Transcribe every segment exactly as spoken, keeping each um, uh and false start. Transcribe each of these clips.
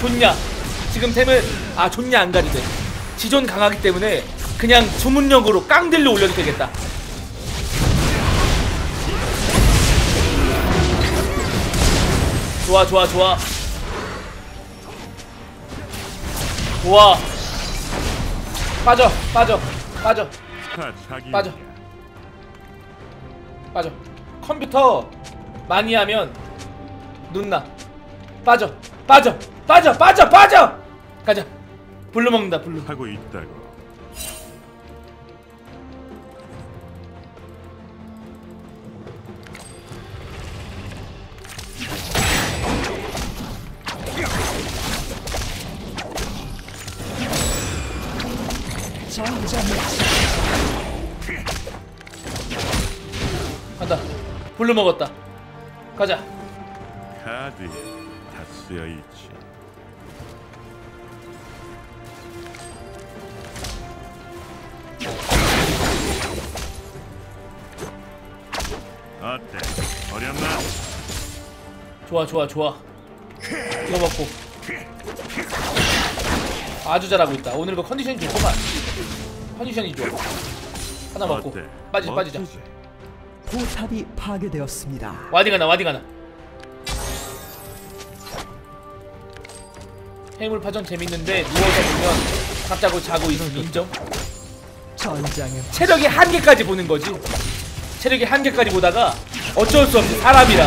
좋냐? 지금 템은 아 좋냐 안 가도 돼. 지존 강하기 때문에 그냥 주문력으로 깡들로 올려도 되겠다. 좋아 좋아 좋아 좋아. 빠져 빠져 빠져 빠져 빠져. 컴퓨터 많이 하면 눈나. 빠져 빠져 빠져 빠져 빠져. 가자. 블루 먹는다. 블루 하고 있다고. 간다. 블루 먹었다. 가자. 카드에 다 쓰여 있지. 어때? 어렵나? 좋아 좋아 좋아. 이거 먹고 아주 잘하고 있다. 오늘 이거 컨디션이 좋구만. 컨디션이 좋아. 하나 먹고 어때? 빠지자 빠지자. 포탑이 파괴되었습니다. 와딩하나 와딩하나. 해물파전 재밌는데 누워서 보면 갑자기 자고 있는 인정? 전장에 체력이 한계까지 보는 거지. 체력이 한계까지 보다가 어쩔 수 없이 사람이라.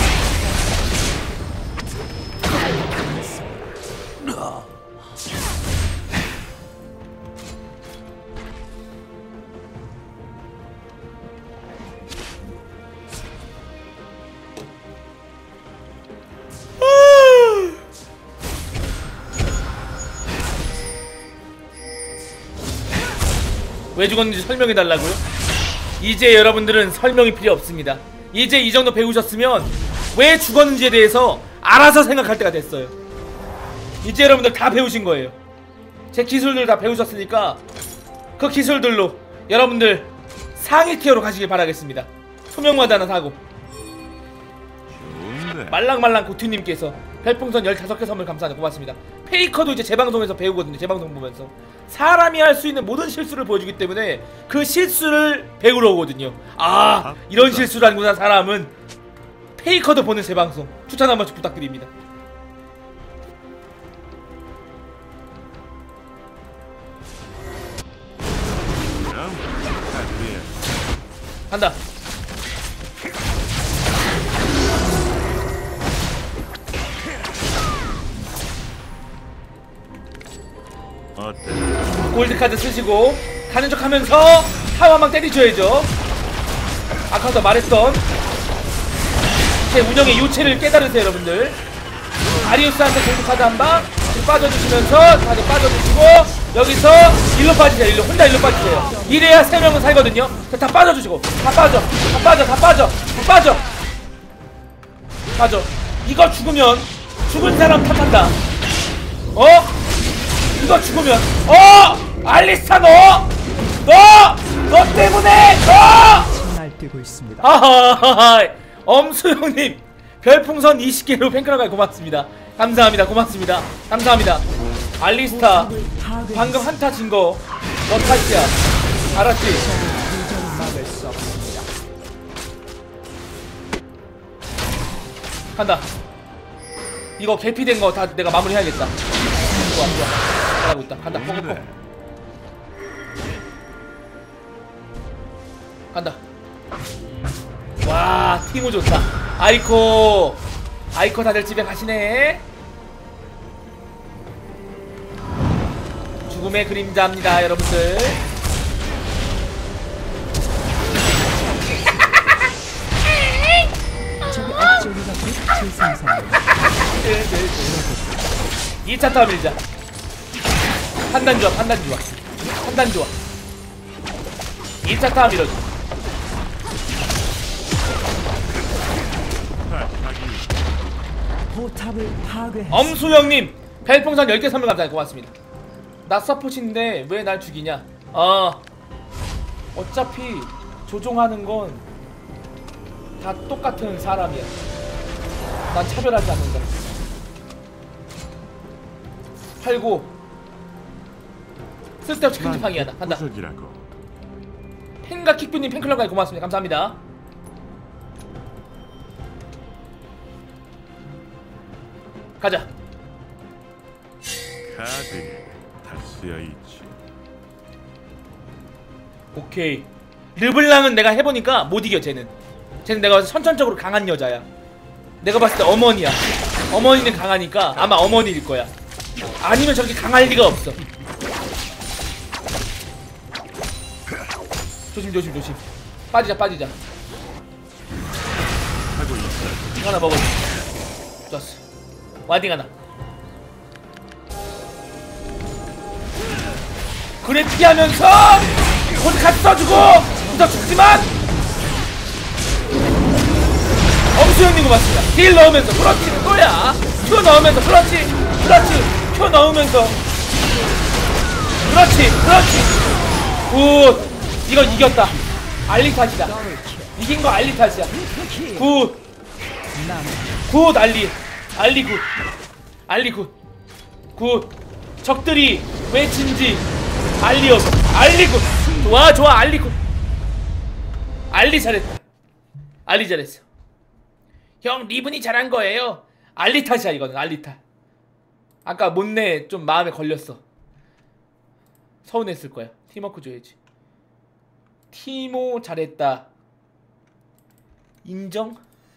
왜 죽었는지 설명해달라고요? 이제 여러분들은 설명이 필요 없습니다. 이제 이 정도 배우셨으면 왜 죽었는지에 대해서 알아서 생각할 때가 됐어요. 이제 여러분들 다 배우신 거예요. 제 기술들 다 배우셨으니까 그 기술들로 여러분들 상위 티어로 가시길 바라겠습니다. 투명마다 하나 사고. 좋은데. 말랑말랑 고튜님께서 별풍선 열다섯 개 선물 감사합니다. 고맙습니다. 페이커도 이제 재방송에서 배우거든요. 재방송 보면서 사람이 할 수 있는 모든 실수를 보여주기 때문에 그 실수를 배우러 오거든요. 아 이런 실수를 하는구나 사람은. 페이커도 보는 재방송 추천 한 번씩 부탁드립니다. 그럼 카드에 간다. 어때? 골드카드 쓰시고 가는 척 하면서 타워망 때리셔야죠. 아까도 말했던 제 운영의 요체를 깨달으세요 여러분들. 아리우스한테 골드카드 한방 빠져주시면서 다들 빠져주시고 여기서 일로 빠지세요. 일로 혼자 일로 빠지세요. 이래야 세 명은 살거든요. 다 빠져주시고 다 빠져 다 빠져 다 빠져 다 빠져 빠져. 이거 죽으면 죽은 사람 탓한다. 어? 이거 죽으면 어! 알리스타 너! 너! 너 때문에 너! 날뛰고 있습니다. 아하하하. 엄수영님 별풍선 이십 개로 팬클럽에 고맙습니다. 감사합니다. 고맙습니다. 감사합니다. 알리스타 방금 한타 진거 너 탓이야. 알았지? 간다. 이거 개피된 거 다 내가 마무리해야겠다. 좋아 좋아 잘하고 있다. 간다. 뽀뽀뽀 간다. 와 티모 좋다. 아이코 아이코 다들 집에 가시네. 죽음의 그림자입니다 여러분들. 저기 앞쪽이가 곧 재생산입니다. 이 차 타워 밀자. 판단 좋아 판단 좋아 판단 좋아. 이 차 타워 밀어줘. 포탑을 파괴. 엄수영님 별풍선 열 개 선물 감사합니다. 고맙습니다. 나 서포트인데 왜 날 죽이냐. 어 어차피 조종하는 건 다 똑같은 사람이야. 난 차별하지 않는다. 팔고 쓸데없이 큰 지팡이 하나 간다. 구석이라고. 팬과 킥뷰님 팬클럽까지 고맙습니다. 감사합니다. 가자. 카드에 다 쓰여 있지. 오케이. 르블랑은 내가 해보니까 못 이겨. 쟤는 쟤는 내가 봤을 때 선천적으로 강한 여자야. 내가 봤을 때 어머니야. 어머니는 강하니까 아마 어머니일 거야. 아니면 저렇게 강할 리가 없어. 조심 조심 조심. 빠지자 빠지자. 하고 있어. 이거 하나 먹어. 좋았어. 와딩 하나. 그래 피하면서 코드 같이 써주고 부서 죽지만 엄수형님 고맙습니다. 딜 넣으면서 그렇지 그거야. 큐 넣으면서 그렇지 그렇지 큐 넣으면서 그렇지 그렇지 굿. 이거 이겼다. 알리 탓이다. 이긴 거 알리 탓이야. 굿. 굿 알리. 알리 굿. 알리 굿. 굿. 적들이 왜 진지 알리어서 알리 굿. 좋아 좋아 알리 굿. 알리 잘했다. 알리 잘했어. 형 리븐이 잘한 거예요. 알리 탓이야 이거는. 알리 탓. 아까 못내 좀 마음에 걸렸어. 서운했을 거야. 팀워크 줘야지. 티모 잘했다. 인정?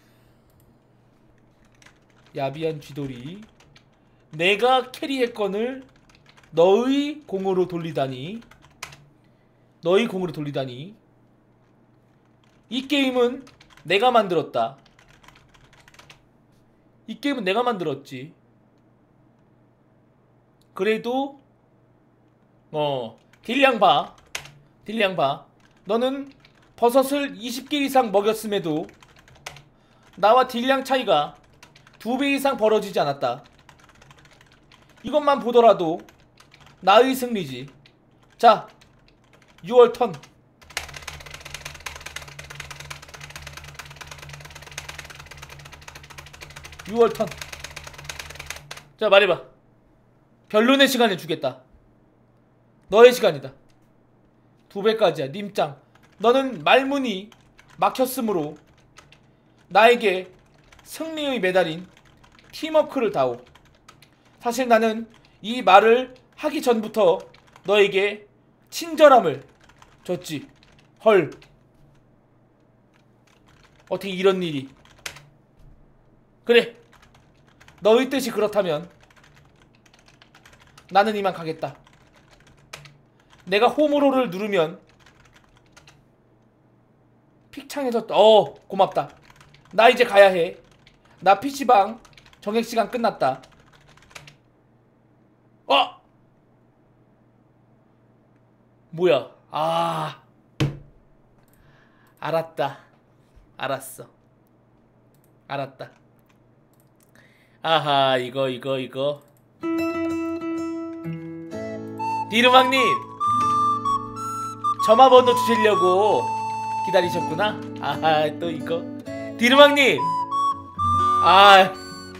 야비한 쥐돌이. 내가 캐리했건을 너의 공으로 돌리다니. 너의 공으로 돌리다니. 이 게임은 내가 만들었다. 이 게임은 내가 만들었지. 그래도 어 딜량 봐. 딜량 봐. 너는 버섯을 이십 개 이상 먹였음에도 나와 딜량 차이가 두 배 이상 벌어지지 않았다. 이것만 보더라도 나의 승리지. 자, 유월 턴. 유월 턴. 자, 말해봐. 변론의 시간을 주겠다. 너의 시간이다. 두 배까지야. 님짱. 너는 말문이 막혔으므로 나에게 승리의 메달인 팀워크를 다오. 사실 나는 이 말을 하기 전부터 너에게 친절함을 줬지. 헐. 어떻게 이런 일이. 그래. 너의 뜻이 그렇다면 나는 이만 가겠다. 내가 홈으로를 누르면 픽창에서 어 고맙다. 나 이제 가야해. 나 피시방 정액시간 끝났다. 어? 뭐야. 아 알았다. 알았어. 알았다. 아하 이거 이거 이거 디르망님 전화번호 주시려고 기다리셨구나. 아하 또 이거 디르망님. 아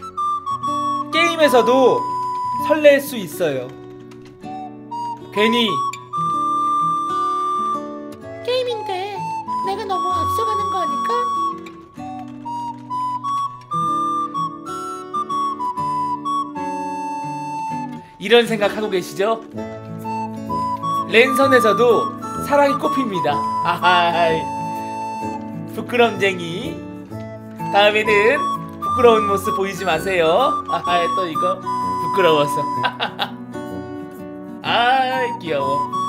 게임에서도 설렐 수 있어요. 괜히 게임인데 내가 너무 앞서가는 거 아닐까? 이런 생각하고 계시죠? 랜선에서도 사랑이 꼽힙니다. 아하이 부끄럼쟁이. 다음에는 부끄러운 모습 보이지 마세요. 아하이 또 이거 부끄러워서. 아 귀여워.